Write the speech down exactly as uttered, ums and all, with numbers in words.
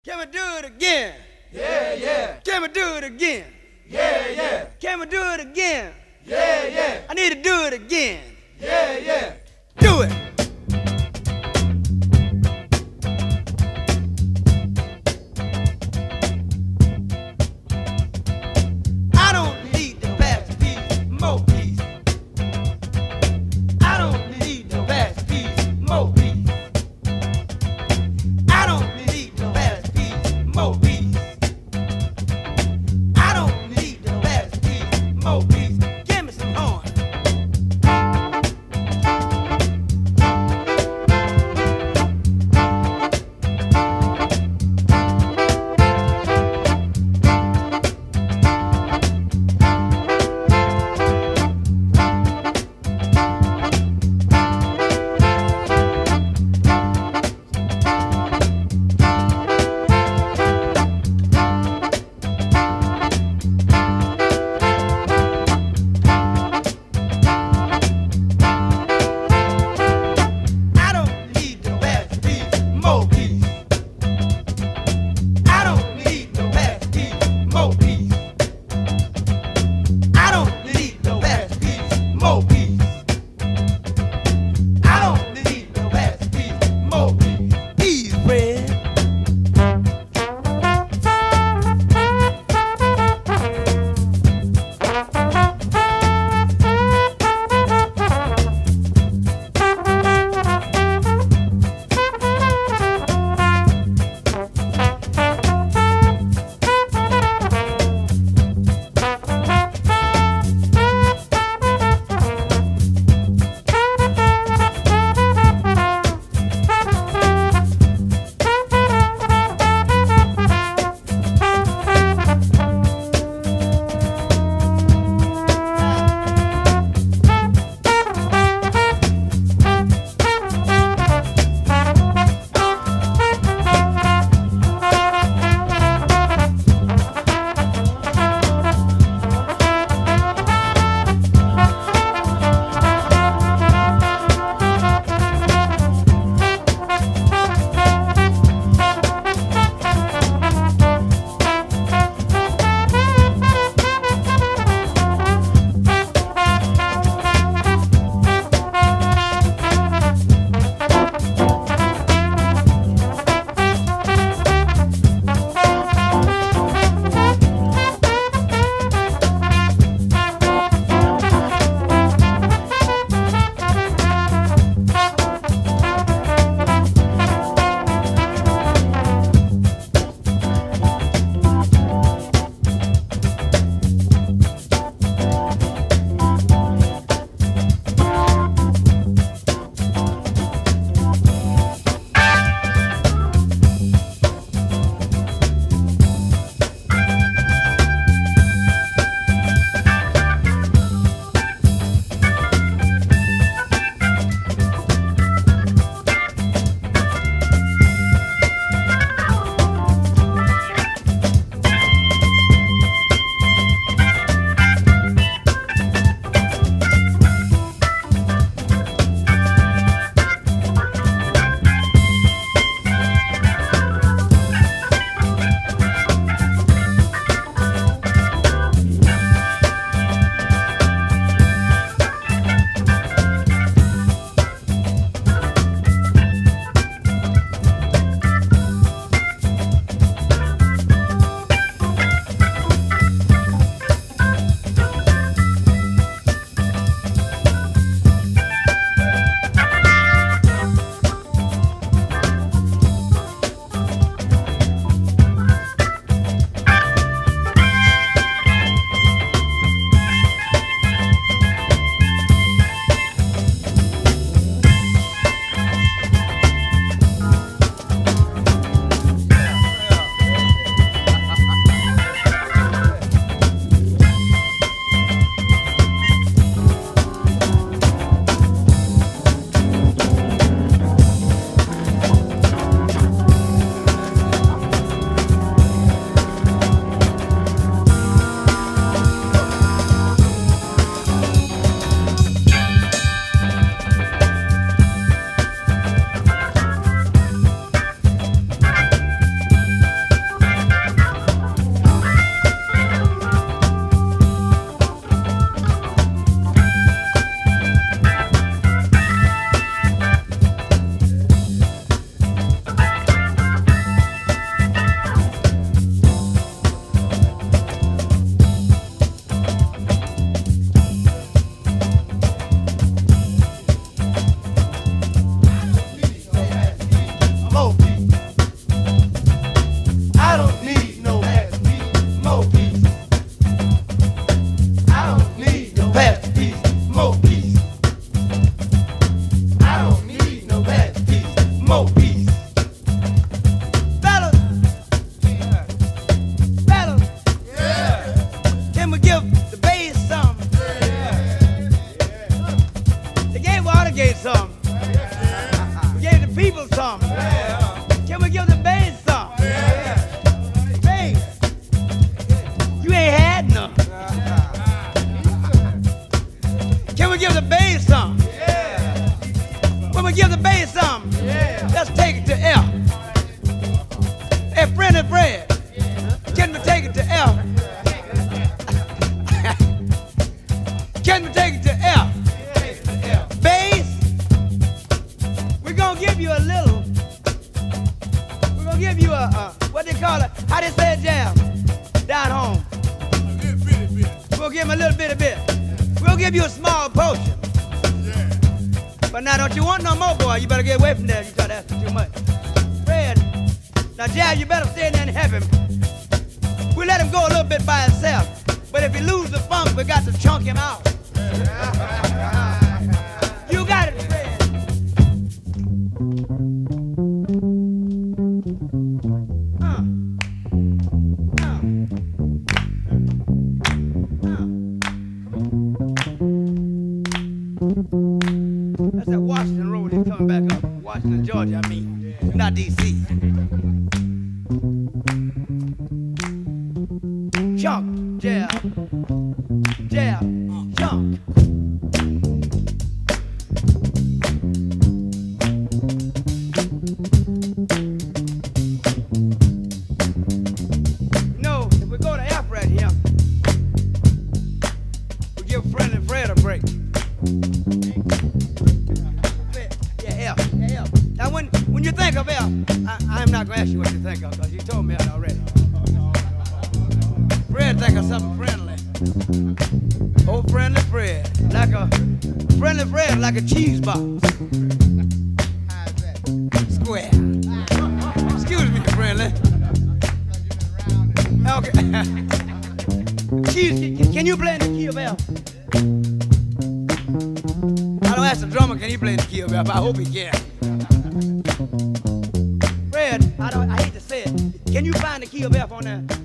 Can we do it again? Yeah, yeah. Can we do it again? Yeah, yeah. Can we do it again? Yeah, yeah. I need to do it again. Yeah, yeah. Do it. I don't need the fast piece, more piece. I don't need the fast piece, more piece. I don't need the fast piece, more piece. I don't need the fast piece, more piece. Give me some horn. Hey, friendly Fred, can we take it to F? Can we take it to F? Bass, we're gonna give you a little, we're gonna give you a, a what they call it, how they say it, jam, down home. We'll give him a little bit of bit. We'll give you a small potion. But now don't you want no more, boy, you better get away from there if you start asking too much. Fred, now Jack, you better stay in there and help him. We'll let him go a little bit by himself. But if he loses the funk, we got to chunk him out. You got it, Fred. Uh. Uh. Uh. That's that Washington Road. He's coming back up. Washington, Georgia, I mean. Not D C Chunk, jab, jab, chunk. No, if we go to F right here, we give Friendly Fred a break. Yeah, F, yeah, F. Now when, when you think of F, I, I'm not going to ask you what you think of, because you told me that already. Fred think of something friendly. Oh, Friendly Fred. Like a, Friendly Fred like a cheese box. How's that? Square. Excuse me, Friendly. Okay. Cheese, can, can you play in the key of F? I don't ask the drummer, can he play in the key of F? I hope he can. Fred, I don't. I hate to say it. Can you find the key of F on there?